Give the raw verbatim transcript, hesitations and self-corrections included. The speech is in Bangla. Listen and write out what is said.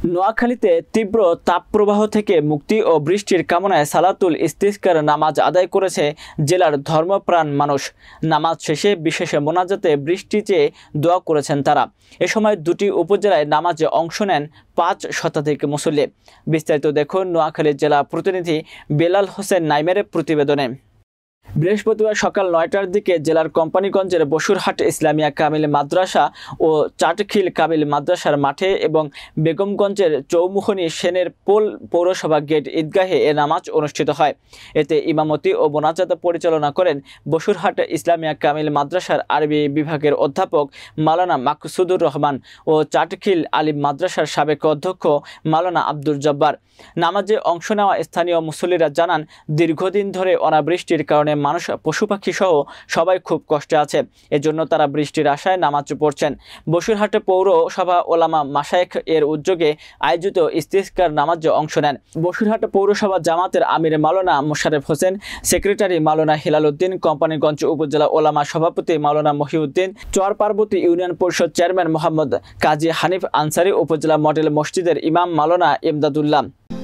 নোয়াখালীতে তীব্র তাপপ্রবাহ থেকে মুক্তি ও বৃষ্টির কামনায় সালাতুল ইস্তিসকার নামাজ আদায় করেছে জেলার ধর্মপ্রাণ মানুষ। নামাজ শেষে বিশেষ মোনাজাতে বৃষ্টি চেয়ে দোয়া করেছেন তারা। এ সময় দুটি উপজেলায় নামাজে অংশ নেন পাঁচ শতাধিক মুসল্লি। বিস্তারিত দেখুন নোয়াখালী জেলা প্রতিনিধি বেলাল হোসেন নাইমের প্রতিবেদনে। বৃহস্পতিবার সকাল নয়টার দিকে জেলার কোম্পানিগঞ্জের বসুরহাট ইসলামিয়া কামিল মাদ্রাসা ও চাটখিল কামিল মাদ্রাসার মাঠে এবং বেগমগঞ্জের চৌমুহনী সেনের পোল পৌরসভা গেট ঈদগাহে এ নামাজ অনুষ্ঠিত হয়। এতে ইমামতি ও মোনাজাত পরিচালনা করেন বসুরহাট ইসলামিয়া কামিল মাদ্রাসার আরবি বিভাগের অধ্যাপক মাওলানা মাকসুদুর রহমান ও চাটখিল আলিম মাদ্রাসার সাবেক অধ্যক্ষ মাওলানা আব্দুল জব্বার। নামাজে অংশ নেওয়া স্থানীয় মুসল্লিরা জানান, দীর্ঘদিন ধরে অনাবৃষ্টির কারণে মানুষ, পশু পাখি সহ সবাই খুব কষ্টে আছে। এজন্য তারা বৃষ্টির আশায় নামাজ পড়ছেন। বসুরহাটে পৌরসভা ওলামা মাশায়েখ এর উদ্যোগে আয়োজিত ইস্তিসকার নামাজে অংশ নেন বসুরহাট পৌরসভা জামাতের আমির মাওলানা মোশারেফ হোসেন, সেক্রেটারি মাওলানা হিলাল উদ্দিন, কোম্পানিগঞ্জ উপজেলা ওলামা সভাপতি মাওলানা মহিউদ্দিন, চর পার্বতী ইউনিয়ন পরিষদ চেয়ারম্যান মোহাম্মদ কাজী হানিফ আনসারি, উপজেলা মডেল মসজিদের ইমাম মাওলানা ইমদাদুল্লাহ।